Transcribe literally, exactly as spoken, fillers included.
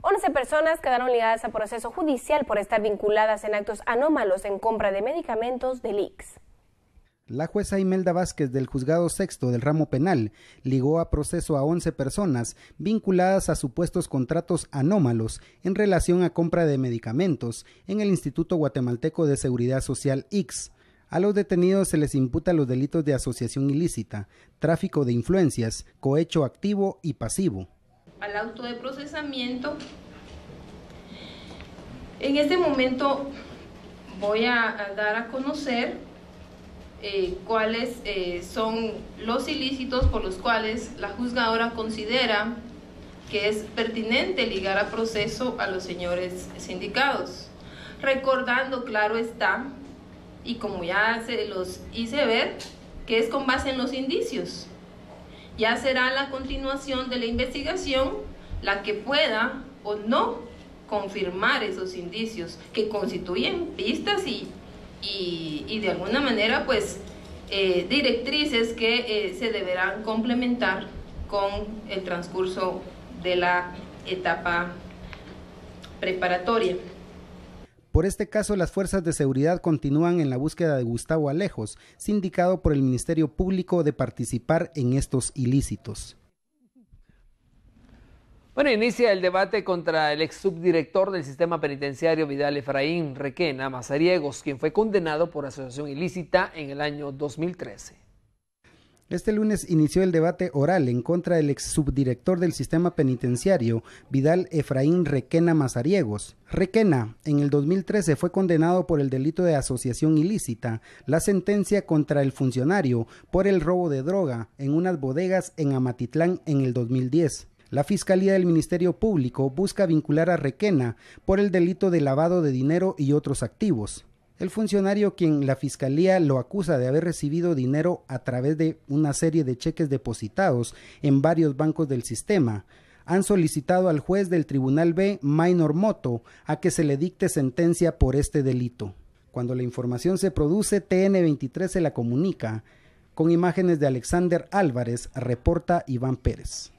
once personas quedaron ligadas a proceso judicial por estar vinculadas en actos anómalos en compra de medicamentos del I X S. La jueza Imelda Vázquez del Juzgado Sexto del Ramo Penal ligó a proceso a once personas vinculadas a supuestos contratos anómalos en relación a compra de medicamentos en el Instituto Guatemalteco de Seguridad Social I X S. A los detenidos se les imputa los delitos de asociación ilícita, tráfico de influencias, cohecho activo y pasivo. Al auto de procesamiento, en este momento voy a dar a conocer eh, cuáles eh, son los ilícitos por los cuales la juzgadora considera que es pertinente ligar a proceso a los señores sindicados. Recordando, claro está, y como ya se los hice ver, que es con base en los indicios. Ya será la continuación de la investigación la que pueda o no confirmar esos indicios que constituyen pistas y, y, y de alguna manera pues eh, directrices que eh, se deberán complementar con el transcurso de la etapa preparatoria. Por este caso, las fuerzas de seguridad continúan en la búsqueda de Gustavo Alejos, sindicado por el Ministerio Público de participar en estos ilícitos. Bueno, inicia el debate contra el ex subdirector del sistema penitenciario Vidal Efraín Requena Mazariegos, quien fue condenado por asociación ilícita en el año dos mil trece. Este lunes inició el debate oral en contra del ex subdirector del sistema penitenciario, Vidal Efraín Requena Mazariegos. Requena, en el dos mil trece, fue condenado por el delito de asociación ilícita. La sentencia contra el funcionario por el robo de droga en unas bodegas en Amatitlán en el dos mil diez. La Fiscalía del Ministerio Público busca vincular a Requena por el delito de lavado de dinero y otros activos. El funcionario, quien la Fiscalía lo acusa de haber recibido dinero a través de una serie de cheques depositados en varios bancos del sistema, han solicitado al juez del Tribunal B, Maynor Moto, a que se le dicte sentencia por este delito. Cuando la información se produce, T N veintitrés se la comunica. Con imágenes de Alexander Álvarez, reporta Iván Pérez.